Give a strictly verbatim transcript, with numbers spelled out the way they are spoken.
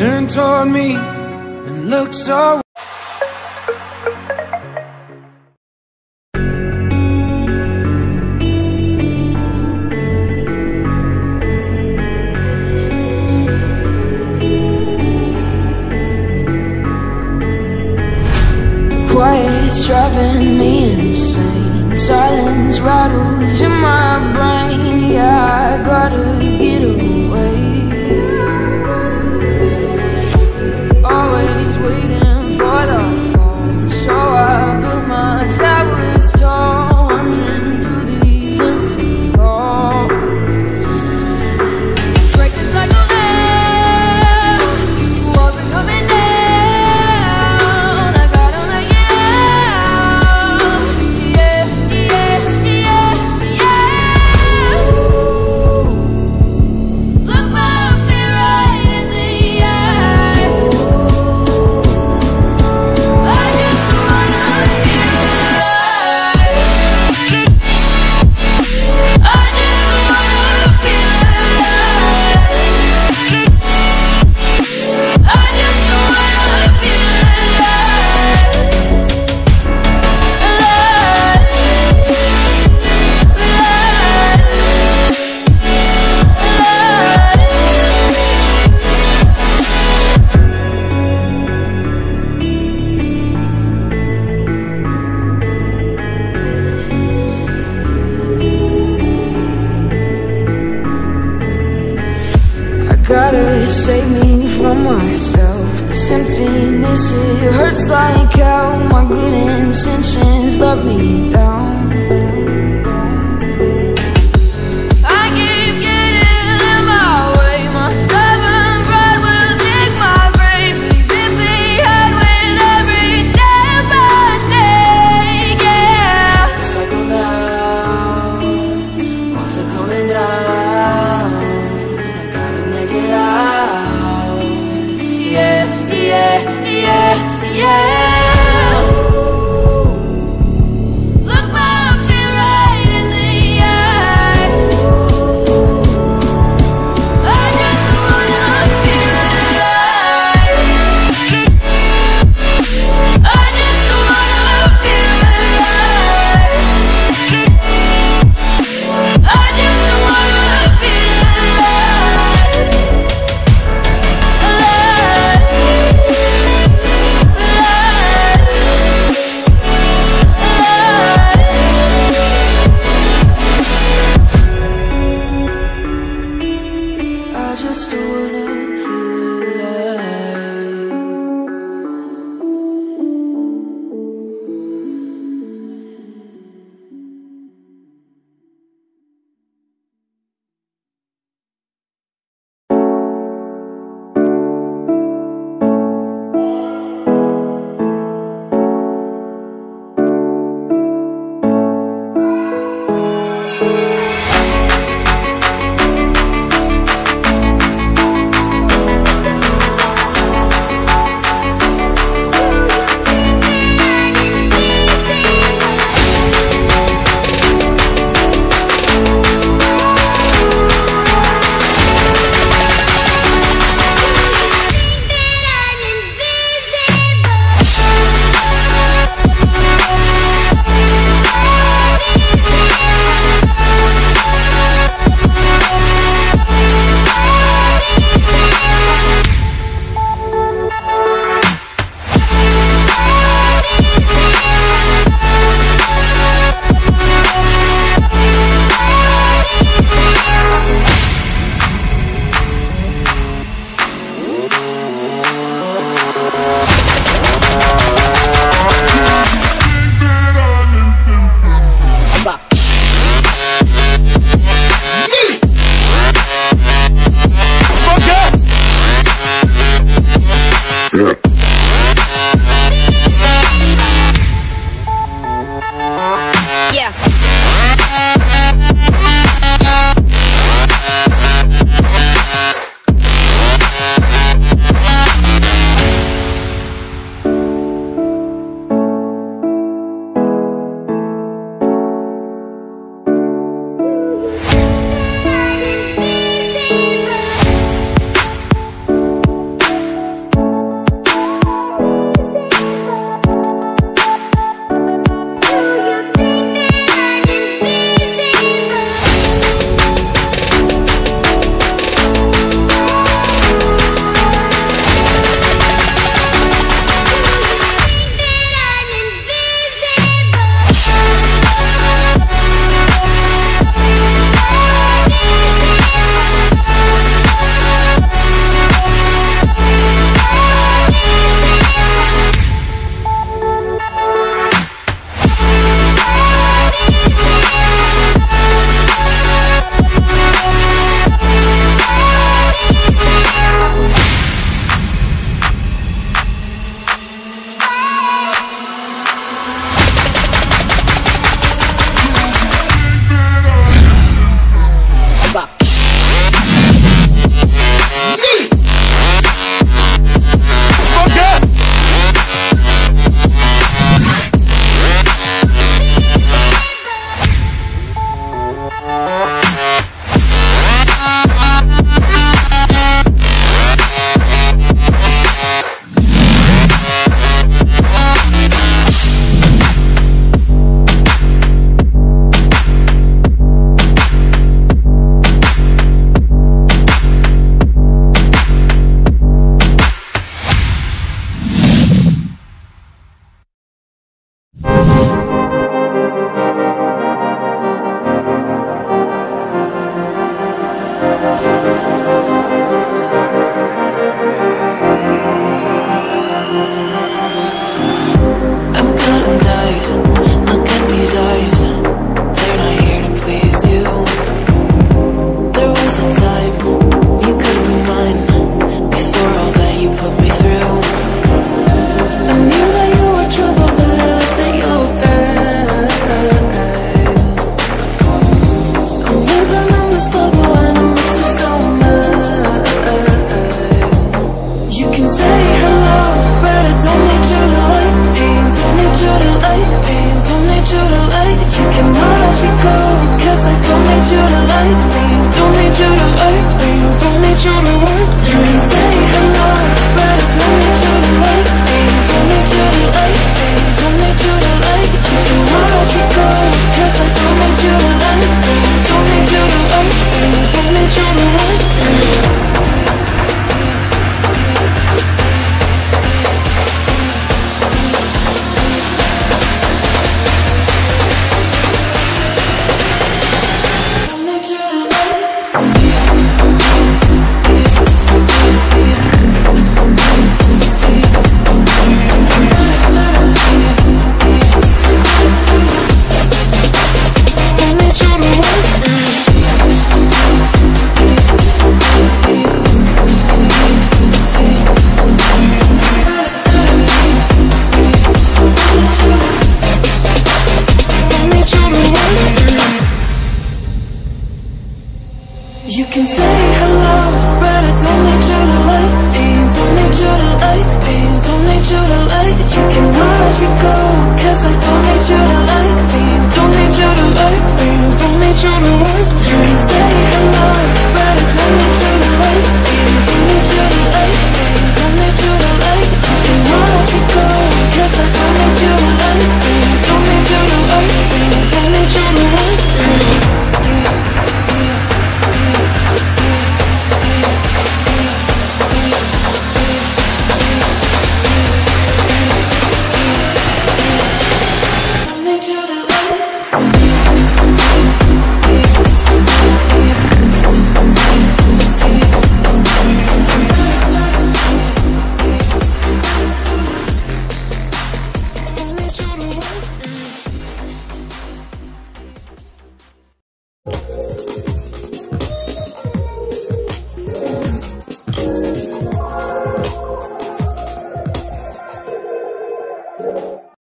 turned toward me and looked so. Quiet's driving me insane. Silence rattles in my brain. Yeah, I gotta get away. Always waiting for the phone, so I built my towers tall, wandering through these empty halls. Breaks and cycle down, walls are coming down. Gotta save me from myself. This emptiness, it hurts like hell. My good intentions let me down. I keep getting in my way. My stubborn pride will dig my grave. Leaving behind with every step I take. Yeah, it's like I'm down, walls are coming down. Get out, yeah, yeah, yeah, yeah. Look back. eyes. Look at these eyes, they're not here to please you. There was a time you could have been mine, before all that you put me through. I knew that you were trouble, but I let that you were bad. I'm living in this bubble and it makes you so mad. You can say hello, but I don't need you to like me. Don't need you to like me. Don't need you to like. You can watch me go, cause I don't need you to like me. Don't need you to like me. Don't need you to like. You can say hello, but I don't need you to like me. Don't need you to like me. Don't need you to like. You can watch me go, cause I don't need you to like me. Don't need you to like me. Don't need you to like me. You can say hello, but I don't need you to like me. Don't need you to like me. Don't need you to like. You can watch me go, cause I don't need you to like me. Don't need you to like me. Don't need you to like. You can say hello, but I don't need you to like me. Don't need you to like me. Don't need you to like. You can watch me go, cause I don't need you to like me. Don't need you to like me. Don't need you to like me.